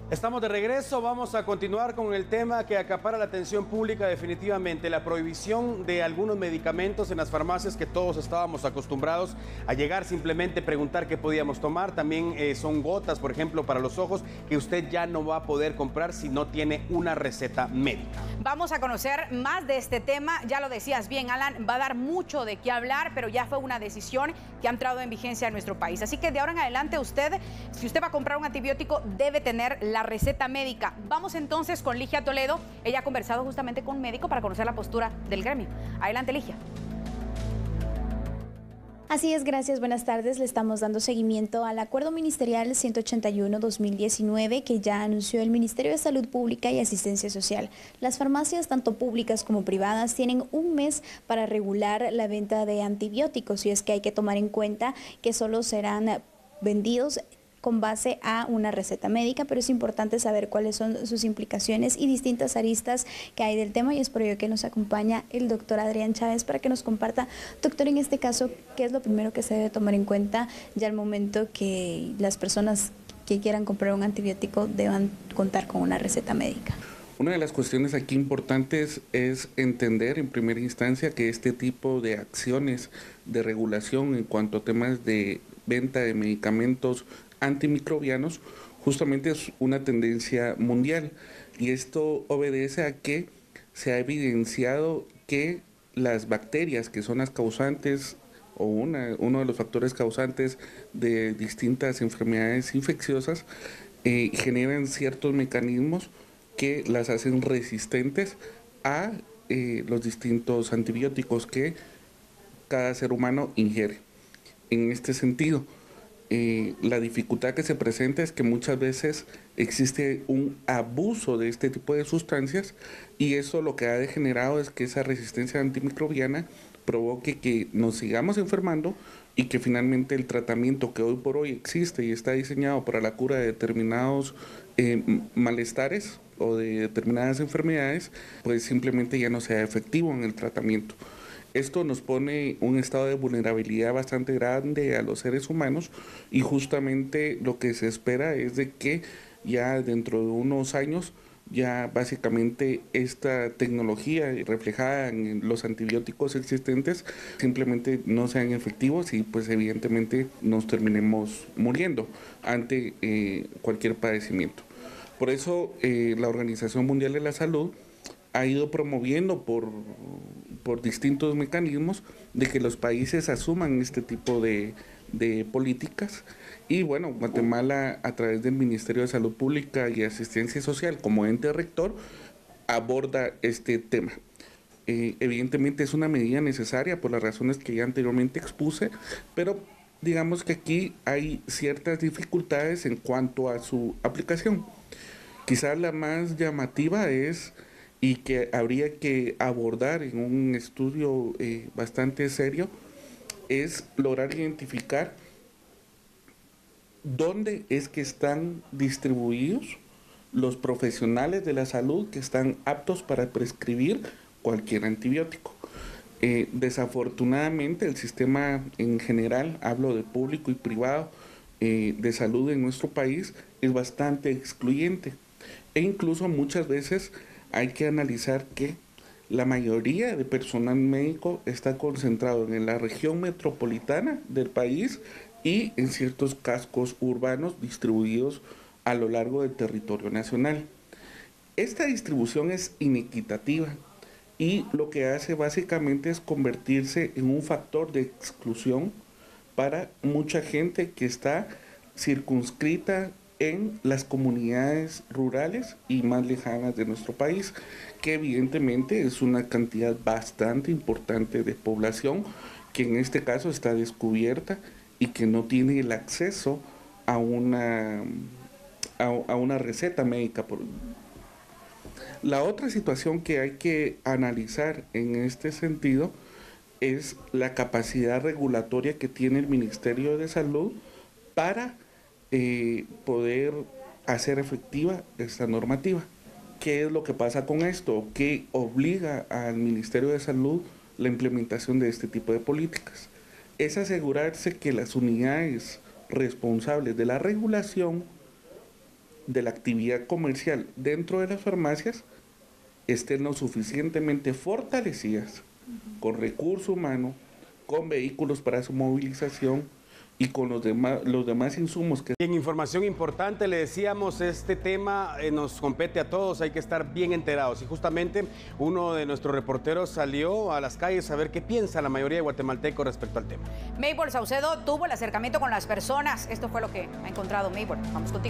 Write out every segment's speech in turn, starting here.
Estamos de regreso, vamos a continuar con el tema que acapara la atención pública definitivamente, la prohibición de algunos medicamentos en las farmacias que todos estábamos acostumbrados a llegar, simplemente preguntar qué podíamos tomar. También son gotas, por ejemplo, para los ojos, que usted ya no va a poder comprar si no tiene una receta médica. Vamos a conocer más de este tema, ya lo decías bien, Alan, va a dar mucho de qué hablar, pero ya fue una decisión que ha entrado en vigencia en nuestro país. Así que de ahora en adelante si usted va a comprar un antibiótico, debe tener la receta médica. Vamos entonces con Ligia Toledo. Ella ha conversado justamente con un médico para conocer la postura del gremio. Adelante, Ligia. Así es, gracias, buenas tardes. Le estamos dando seguimiento al Acuerdo Ministerial 181-2019 que ya anunció el Ministerio de Salud Pública y Asistencia Social. Las farmacias, tanto públicas como privadas, tienen un mes para regular la venta de antibióticos, y es que hay que tomar en cuenta que solo serán vendidos con base a una receta médica, pero es importante saber cuáles son sus implicaciones y distintas aristas que hay del tema, y es por ello que nos acompaña el doctor Adrián Chávez para que nos comparta, doctor, en este caso, qué es lo primero que se debe tomar en cuenta ya al momento que las personas que quieran comprar un antibiótico deban contar con una receta médica. Una de las cuestiones aquí importantes es entender en primera instancia que este tipo de acciones de regulación en cuanto a temas de venta de medicamentos antimicrobianos justamente es una tendencia mundial, y esto obedece a que se ha evidenciado que las bacterias que son las causantes o uno de los factores causantes de distintas enfermedades infecciosas generan ciertos mecanismos que las hacen resistentes a los distintos antibióticos que cada ser humano ingiere. En este sentido, la dificultad que se presenta es que muchas veces existe un abuso de este tipo de sustancias, y eso lo que ha degenerado es que esa resistencia antimicrobiana provoque que nos sigamos enfermando, y que finalmente el tratamiento que hoy por hoy existe y está diseñado para la cura de determinados malestares o de determinadas enfermedades, pues simplemente ya no sea efectivo en el tratamiento. Esto nos pone un estado de vulnerabilidad bastante grande a los seres humanos, y justamente lo que se espera es de que ya dentro de unos años ya básicamente esta tecnología reflejada en los antibióticos existentes simplemente no sean efectivos, y pues evidentemente nos terminemos muriendo ante cualquier padecimiento. Por eso la Organización Mundial de la Salud ha ido promoviendo por distintos mecanismos de que los países asuman este tipo de políticas, y bueno, Guatemala a través del Ministerio de Salud Pública y Asistencia Social como ente rector aborda este tema. Evidentemente es una medida necesaria por las razones que ya anteriormente expuse, pero digamos que aquí hay ciertas dificultades en cuanto a su aplicación. Quizás la más llamativa es, y que habría que abordar en un estudio bastante serio, es lograr identificar dónde es que están distribuidos los profesionales de la salud que están aptos para prescribir cualquier antibiótico. Desafortunadamente el sistema en general, hablo de público y privado, de salud en nuestro país es bastante excluyente, e incluso muchas veces hay que analizar que la mayoría de personal médico está concentrado en la región metropolitana del país y en ciertos cascos urbanos distribuidos a lo largo del territorio nacional. Esta distribución es inequitativa, y lo que hace básicamente es convertirse en un factor de exclusión para mucha gente que está circunscrita en las comunidades rurales y más lejanas de nuestro país, que evidentemente es una cantidad bastante importante de población que en este caso está descubierta y que no tiene el acceso a una receta médica. La otra situación que hay que analizar en este sentido es la capacidad regulatoria que tiene el Ministerio de Salud para poder hacer efectiva esta normativa. ¿Qué es lo que pasa con esto? ¿Qué obliga al Ministerio de Salud la implementación de este tipo de políticas? Es asegurarse que las unidades responsables de la regulación de la actividad comercial dentro de las farmacias estén lo suficientemente fortalecidas, con recurso humano, con vehículos para su movilización y con los demás insumos que... En información importante, le decíamos, este tema nos compete a todos, hay que estar bien enterados. Y justamente uno de nuestros reporteros salió a las calles a ver qué piensa la mayoría de guatemaltecos respecto al tema. Maybol Saucedo tuvo el acercamiento con las personas. Esto fue lo que ha encontrado Maybol. Vamos contigo.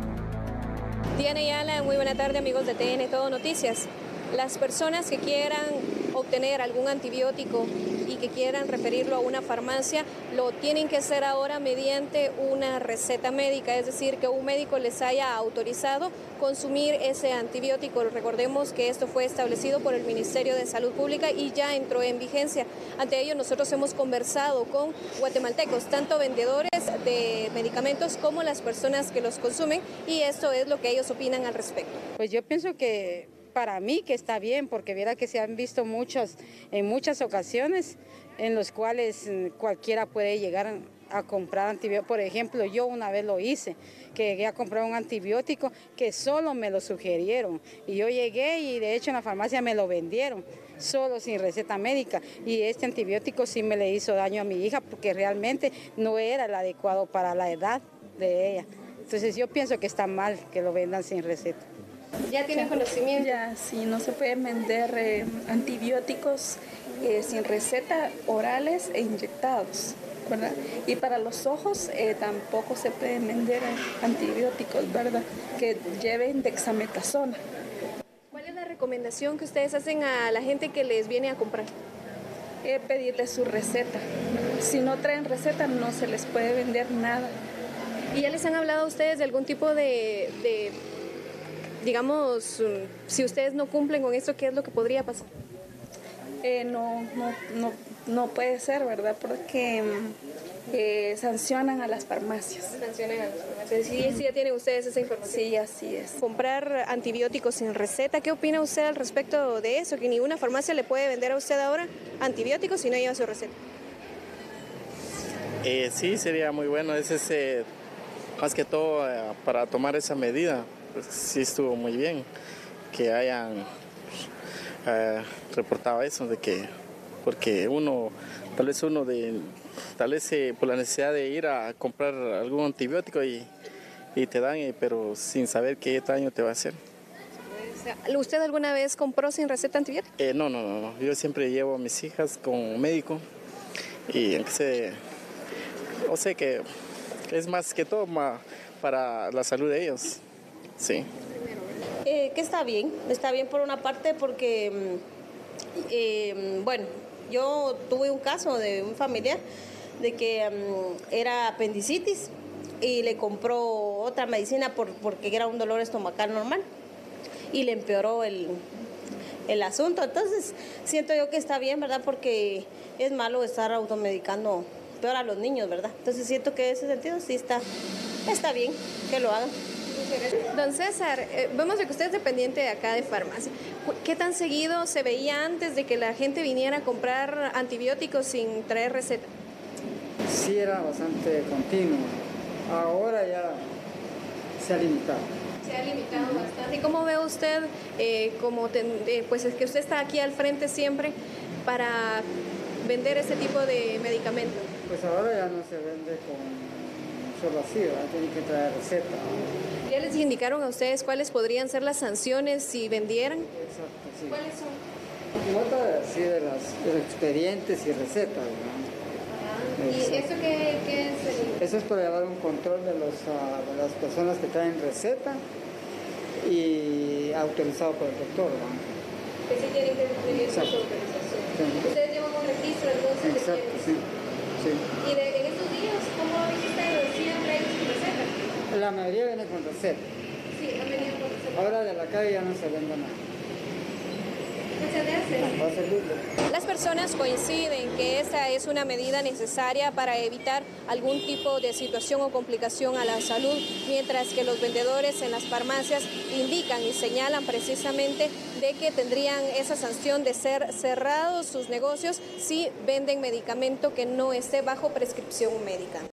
Diana y Alan, muy buena tarde, amigos de TN Todo Noticias. Las personas que quieran obtener algún antibiótico y que quieran referirlo a una farmacia, lo tienen que hacer ahora mediante una receta médica, es decir, que un médico les haya autorizado consumir ese antibiótico. Recordemos que esto fue establecido por el Ministerio de Salud Pública y ya entró en vigencia. Ante ello, nosotros hemos conversado con guatemaltecos, tanto vendedores de medicamentos como las personas que los consumen, y esto es lo que ellos opinan al respecto. Pues yo pienso que para mí que está bien, porque viera que se han visto en muchas ocasiones en los cuales cualquiera puede llegar a comprar antibióticos. Por ejemplo, yo una vez lo hice, que llegué a comprar un antibiótico que solo me lo sugirieron. Y yo llegué y de hecho en la farmacia me lo vendieron, solo sin receta médica. Y este antibiótico sí me le hizo daño a mi hija porque realmente no era el adecuado para la edad de ella. Entonces yo pienso que está mal que lo vendan sin receta. ¿Ya tienen conocimiento? Ya, sí, no se pueden vender antibióticos sin receta, orales e inyectados, ¿verdad? Y para los ojos tampoco se pueden vender antibióticos, ¿verdad? Que lleven dexametasona. ¿Cuál es la recomendación que ustedes hacen a la gente que les viene a comprar? Pedirles su receta. Si no traen receta, no se les puede vender nada. ¿Y ya les han hablado a ustedes de algún tipo de digamos, si ustedes no cumplen con esto, ¿qué es lo que podría pasar? No puede ser, ¿verdad? Porque sancionan a las farmacias. Sancionan a las farmacias. ¿Sí ya tienen ustedes esa información? Sí, así es. Comprar antibióticos sin receta, ¿qué opina usted al respecto de eso? Que ninguna farmacia le puede vender a usted ahora antibióticos si no lleva su receta. Sí, sería muy bueno. Es más que todo para tomar esa medida. Pues sí estuvo muy bien que hayan reportado eso, de que porque tal vez por la necesidad de ir a comprar algún antibiótico y te dan, pero sin saber qué daño te va a hacer. ¿Usted alguna vez compró sin receta antibiótico? No. Yo siempre llevo a mis hijas con un médico y sé que es más que todo para la salud de ellos. Sí. Que está bien por una parte porque, bueno, yo tuve un caso de un familiar de que era apendicitis y le compró otra medicina porque era un dolor estomacal normal y le empeoró el asunto. Entonces, siento yo que está bien, ¿verdad? Porque es malo estar automedicando peor a los niños, ¿verdad? Entonces, siento que en ese sentido sí está bien que lo hagan. Don César, vemos que usted es dependiente de acá de farmacia. ¿Qué tan seguido se veía antes de que la gente viniera a comprar antibióticos sin traer receta? Sí, era bastante continuo. Ahora ya se ha limitado. Se ha limitado bastante. ¿Y cómo ve usted, pues es que usted está aquí al frente siempre para vender este tipo de medicamentos? Pues ahora ya no se vende solo así, ¿verdad? Tiene que traer receta. ¿Ya les indicaron a ustedes cuáles podrían ser las sanciones si vendieran? Exacto, sí. ¿Cuáles son? Nota así de los expedientes y recetas, ¿verdad? ¿Y eso qué es? Eso es para llevar un control de las personas que traen receta y autorizado por el doctor, ¿verdad? Que sí tienen que cumplir su autorización. Sí. ¿Ustedes llevan un registro entonces? Exacto, sí. ¿Y en estos días cómo ha visto usted siempre sin receta? La mayoría viene con receta. Sí, han venido con receta. Ahora de la calle ya no se vende nada. Las personas coinciden que esta es una medida necesaria para evitar algún tipo de situación o complicación a la salud, mientras que los vendedores en las farmacias indican y señalan precisamente de que tendrían esa sanción de ser cerrados sus negocios si venden medicamento que no esté bajo prescripción médica.